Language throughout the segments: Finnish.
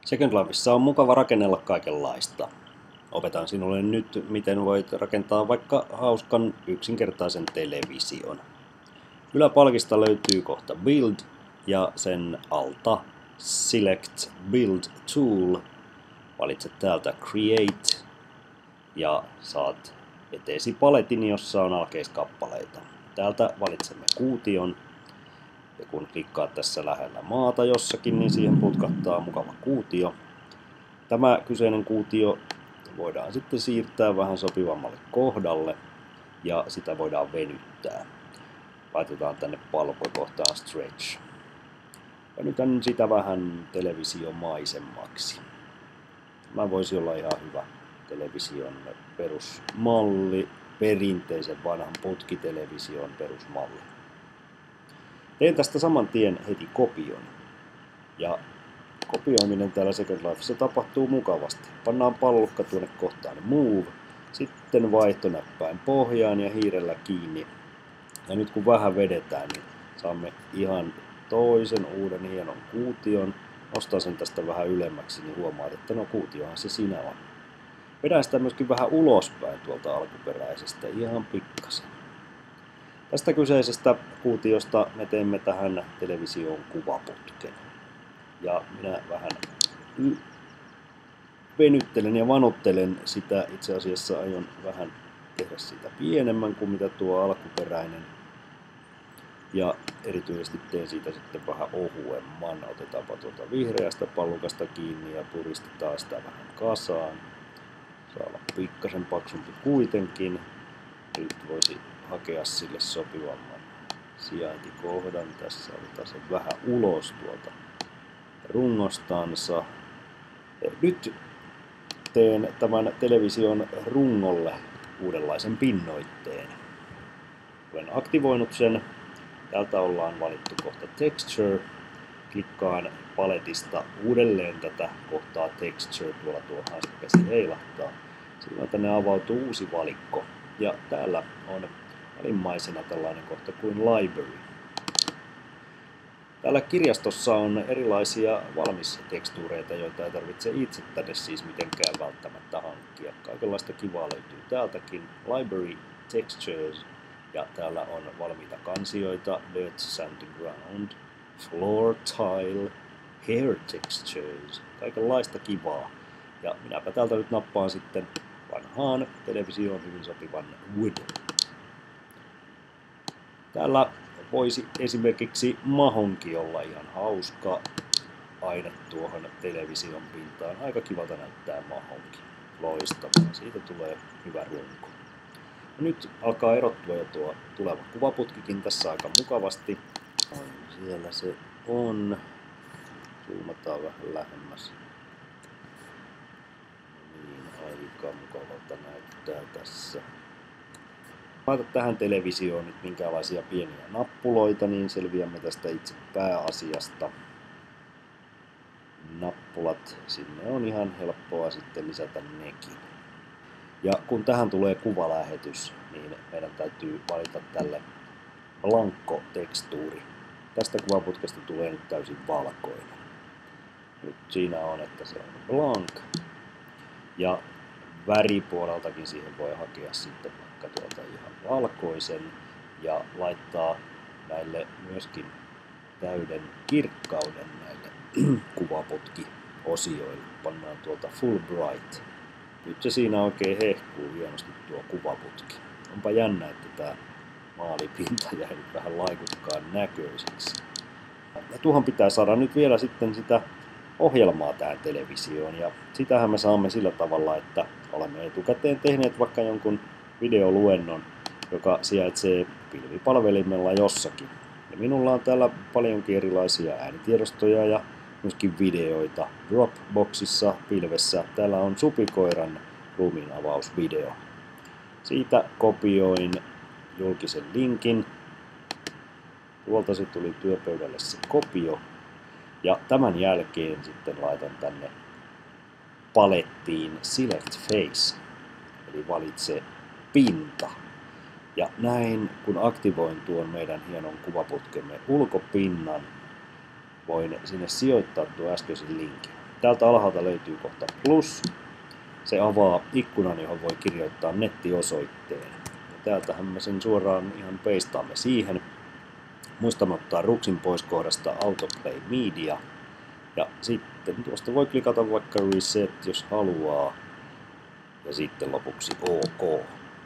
Second Lifeissa on mukava rakennella kaikenlaista. Opetan sinulle nyt, miten voit rakentaa vaikka hauskan yksinkertaisen television. Yläpalkista löytyy kohta Build ja sen alta Select Build Tool. Valitse täältä Create ja saat eteesi paletin, jossa on alkeiskappaleita. Täältä valitsemme kuution. Ja kun klikkaat tässä lähellä maata jossakin, niin siihen putkahtaa mukava kuutio. Tämä kyseinen kuutio voidaan sitten siirtää vähän sopivammalle kohdalle ja sitä voidaan venyttää. Laitetaan tänne palkkokohtaan Stretch. Venytän sitä vähän televisiomaisemmaksi. Tämä voisi olla ihan hyvä television perusmalli, perinteisen vanhan putkitelevision perusmalli. Teen tästä saman tien heti kopion. Ja kopioiminen täällä Second Lifeissa tapahtuu mukavasti. Pannaan pallukka tuonne kohtaan Move, sitten vaihtonäppäin pohjaan ja hiirellä kiinni. Ja nyt kun vähän vedetään, niin saamme ihan toisen uuden hienon kuution. Nostan sen tästä vähän ylemmäksi, niin huomaat, että no kuutiohan se siinä on. Vedän sitä myöskin vähän ulospäin tuolta alkuperäisestä, ihan pikkasen. Tästä kyseisestä kuutiosta me teemme tähän televisioon kuvaputken. Ja minä vähän venyttelen ja vanuttelen sitä. Itse asiassa aion vähän tehdä sitä pienemmän kuin mitä tuo alkuperäinen. Ja erityisesti teen siitä sitten vähän ohuemman. Otetaanpa tuolta vihreästä pallukasta kiinni ja puristetaan sitä vähän kasaan. Saa olla pikkasen paksumpi kuitenkin. Nyt voisi hakea sille sopivamman sijaintikohdan. Tässä otetaan se vähän ulos tuolta rungostansa. Nyt teen tämän television rungolle uudenlaisen pinnoitteen. Olen aktivoinut sen. Täältä ollaan valittu kohta Texture. Klikkaan paletista uudelleen tätä kohtaa Texture. Tuolla tuo haastakäsi heilahtaa. Silloin tänne avautuu uusi valikko. Ja täällä on alimmaisena tällainen kohta kuin Library. Täällä kirjastossa on erilaisia valmistekstuureita, joita ei tarvitse itse tänne siis mitenkään välttämättä hankkia. Kaikenlaista kivaa löytyy täältäkin. Library Textures. Ja täällä on valmiita kansioita. Dirt, Sand Ground, Floor Tile, Hair Textures. Kaikenlaista kivaa. Ja minäpä täältä nyt nappaan sitten vanhaan televisioon hyvin sopivan Wood. Täällä voisi esimerkiksi mahonki olla ihan hauska aine tuohon television pintaan. Aika kivalta näyttää mahonki. Loistavaa. Siitä tulee hyvä runko. Ja nyt alkaa erottua jo tuo tuleva kuvaputkikin tässä aika mukavasti. Siellä se on. Zoomataan vähän lähemmäs. Aika mukavalta näyttää tässä. Laita tähän televisioon nyt minkälaisia pieniä nappuloita, niin selviämme tästä itse pääasiasta. Nappulat, sinne on ihan helppoa sitten lisätä nekin. Ja kun tähän tulee kuvalähetys, niin meidän täytyy valita tälle blankko tekstuuri. Tästä kuvaputkesta tulee nyt täysin valkoinen. Nyt siinä on, että se on blank. Ja väripuoleltakin siihen voi hakea sitten vaikka tuolta ihan valkoisen ja laittaa näille myöskin täyden kirkkauden näille kuvaputkiosioille. Pannaan tuolta Full Bright. Nyt se siinä oikein hehkuu hienosti tuo kuvaputki. Onpa jännä, että tämä maalipinta jäi vähän laikutkaan näköiseksi. Ja tuohon pitää saada nyt vielä sitten sitä ohjelmaa tähän televisioon, ja sitähän me saamme sillä tavalla, että olemme etukäteen tehneet vaikka jonkun videoluennon, joka sijaitsee pilvipalvelimella jossakin. Ja minulla on täällä paljonkin erilaisia äänitiedostoja ja myöskin videoita. Dropboxissa pilvessä täällä on supikoiran ruumiinavausvideo. Siitä kopioin julkisen linkin. Tuolta se tuli työpöydälle se kopio. Ja tämän jälkeen sitten laitan tänne palettiin Select Face, eli valitse pinta. Ja näin, kun aktivoin tuon meidän hienon kuvaputkemme ulkopinnan, voin sinne sijoittaa tuon äskeisen linkin. täältä alhaalta löytyy kohta plus. Se avaa ikkunan, johon voi kirjoittaa nettiosoitteen. Ja täältähän me sen suoraan ihan pastaamme siihen. Muistamme ottaa ruksin pois kohdasta Autoplay Media. Ja sitten tuosta voi klikata vaikka Reset, jos haluaa. Ja sitten lopuksi OK.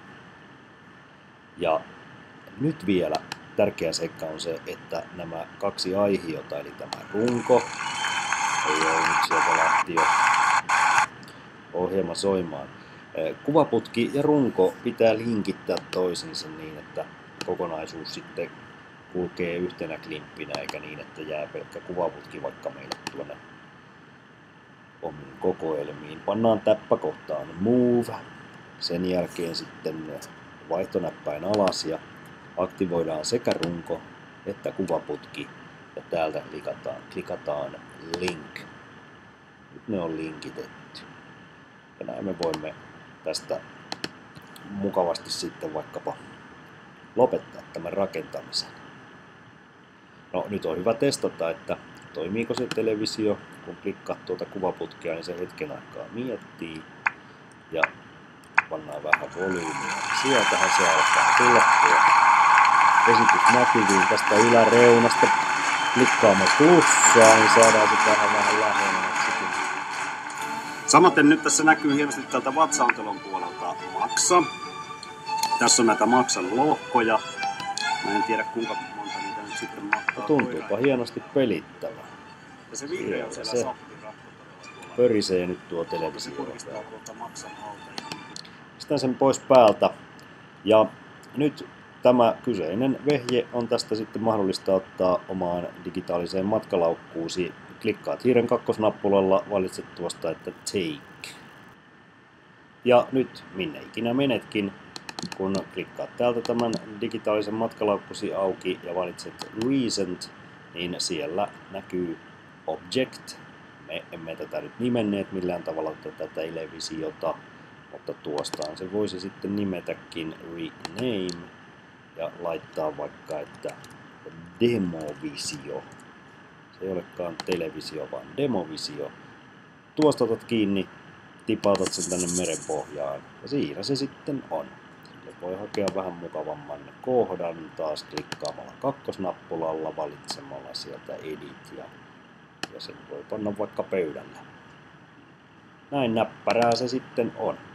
Ja nyt vielä tärkeä seikka on se, että nämä kaksi aihiota, eli tämä runko, ei ole nyt sieltä lähti jo ohjelma soimaan. Kuvaputki ja runko pitää linkittää toisiinsa niin, että kokonaisuus sitten kulkee yhtenä klimppinä, eikä niin, että jää pelkkä kuvaputki vaikka meille tuonne omiin kokoelmiin. Pannaan täppäkohtaan Move, sen jälkeen sitten vaihtonäppäin alas ja aktivoidaan sekä runko että kuvaputki ja täältä klikataan Link. Nyt ne on linkitetty. Ja näin me voimme tästä mukavasti sitten vaikkapa lopettaa tämän rakentamisen. No nyt on hyvä testata, että toimiiko se televisio, kun klikkaat tuota kuvaputkea, niin se hetken aikaa miettii ja pannaan vähän volyymiä. Sieltähän se alkaa tulla tuo esitys näkyviin tästä yläreunasta. Klikkaamme plussaa, niin saadaan se tähän vähän lähemmäksikin. Samaten nyt tässä näkyy hienosti täältä vatsaantelon puolelta maksa. Tässä on näitä maksan lohkoja. Mä en tiedä kuinka monta niitä nyt sitten mahtaa. Tuntuupa hienosti pelittävä. Ja se vihreä on siellä pörisee nyt tuo televisio. Pistän sen pois päältä. Ja nyt tämä kyseinen vehje on tästä sitten mahdollista ottaa omaan digitaaliseen matkalaukkuusi. Klikkaat hiiren kakkosnappulalla, valitset tuosta, että Take. Ja nyt minne ikinä menetkin, kun klikkaat täältä tämän digitaalisen matkalaukkusi auki ja valitset Recent, niin siellä näkyy Object. Me emme tätä nyt nimenneet millään tavalla tätä televisiota, mutta tuostaan se voisi sitten nimetäkin Rename ja laittaa vaikka, että Demovisio. Se ei olekaan televisio, vaan Demovisio. Tuosta otat kiinni, tipautat sen tänne merenpohjaan ja siinä se sitten on. Sille voi hakea vähän mukavamman kohdan taas klikkaamalla kakkosnappulalla, valitsemalla sieltä Edit ja sen voi panna vaikka pöydälle. Näin näppärää se sitten on.